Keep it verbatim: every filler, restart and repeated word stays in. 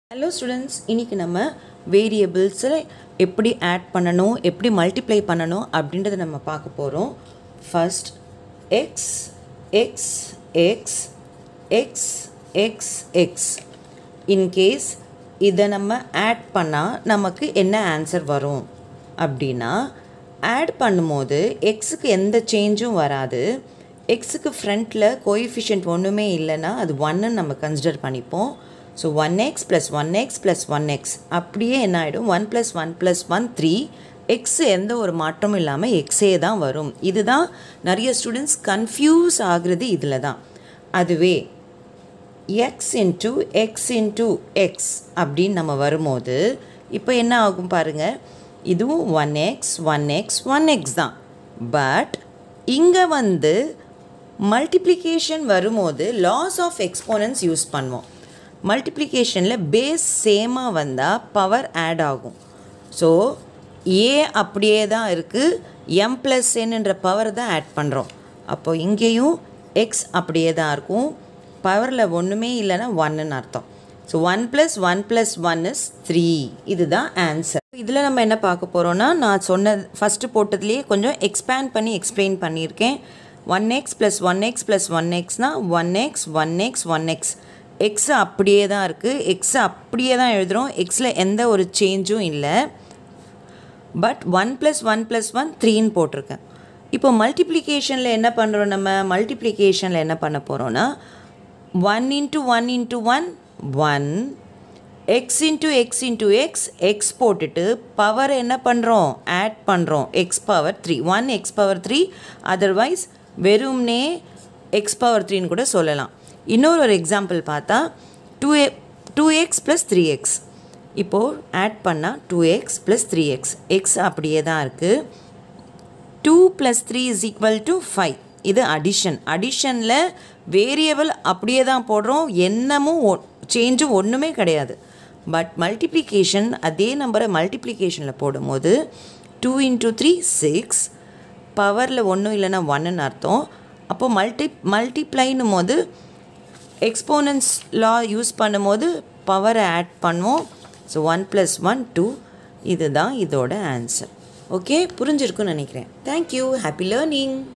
Hello students, இன்னைக்கு நம்ம variables எப்படி add பண்ணனும், எப்படி multiply பண்ணனும் அப்படின்றத நம்ம பார்க்க போறோம். First x x x x x x. In case இத நம்ம add பண்ணா நமக்கு என்ன ஆன்சர் வரும் அப்படினா add பண்ணும்போது x க்கு எந்த சேஞ்சும் வராது. x க்கு ஃப்ரண்ட்ல கோஎஃபிஷியன்ட் ஒண்ணுமே இல்லனா அது one ன்னு நம்ம கன்சிடர் பண்ணிப்போம். So one x plus one x plus one x அப்படியே என்ன ஆயிடும் one plus one plus one three x எந்த ஒரு மாற்றமும் இல்லாம x ஏ தான் வரும். இதுதான் நிறைய ஸ்டூடண்ட்ஸ் கன்ஃபியூஸ் ஆகுறது இதுல தான். அதுவே x into x into x அப்படி நம்ம வரும்போது இப்போ என்ன ஆகும் பாருங்க. இதுவும் one x one x one x தான். பட் இங்க வந்து மல்டிப்ளிகேஷன் வரும்போது laws of exponents யூஸ் பண்ணுவோம். மல்டிப்ளிகேஷன்ல பேஸ் சேமா வந்தா பவர் ஆட் ஆகும். ஸோ a அப்படியே தான் இருக்கு, m plus n என்ற பவர் தான் ஆட் பண்ணுறோம். அப்போ இங்கேயும் x அப்படியே தான் இருக்கும், பவரில் ஒன்றுமே இல்லைன்னா ஒன்றுன்னு அர்த்தம். So one plus one plus one is three. இதுதான் ஆன்சர். இதில் நம்ம என்ன பார்க்க போகிறோன்னா நான் சொன்ன ஃபஸ்ட்டு போட்டதுலேயே கொஞ்சம் எக்ஸ்பேண்ட் பண்ணி எக்ஸ்பிளைன் பண்ணியிருக்கேன். One x plus one x plus one எக்ஸ்னால் one x one x one x x அப்படியே தான் இருக்குது, x அப்படியே தான் எழுதுகிறோம், xல எந்த ஒரு சேஞ்சும் இல்லை. But one plus one plus one த்ரீன்னு போட்டிருக்கேன். இப்போ மல்டிப்ளிகேஷனில் என்ன பண்ணுறோம், நம்ம மல்டிப்ளிகேஷனில் என்ன பண்ண போகிறோன்னா one into one into one one, x into x into x x போட்டுட்டு பவர் என்ன பண்ணுறோம் ஆட் பண்ணுறோம், x power three one x power three, otherwise வெறும்னே எக்ஸ் பவர் த்ரீன்னு கூட சொல்லலாம். இன்னொரு ஒரு எக்ஸாம்பிள் பார்த்தா two a two x plus three x. இப்போது ஆட் பண்ணால் two x plus three x x அப்படியே தான் இருக்குது. Two plus three is equal to five. இது அடிஷன். அடிஷனில் வேரியபிள் அப்படியே தான் போடுறோம், என்னமும் சேஞ்சும் ஒன்றுமே கிடையாது. பட் மல்டிப்ளிகேஷன் அதே நம்பரை மல்டிப்ளிகேஷனில் போடும்போது டூ இன்ட்டு த்ரீ சிக்ஸ், பவரில் ஒன்றும் இல்லைன்னா ஒன்றுன்னு அர்த்தம். அப்போது மல்டி மல்டிப்ளைனும் போது எக்ஸ்போனன்ஸ் லா யூஸ் பண்ணும்போது பவரை ஆட் பண்ணுவோம். So one plus one two. இதுதான் இதோட ஆன்சர். ஓகே, புரிஞ்சிருக்குன்னு நினைக்கிறேன். தேங்க்யூ. Happy learning.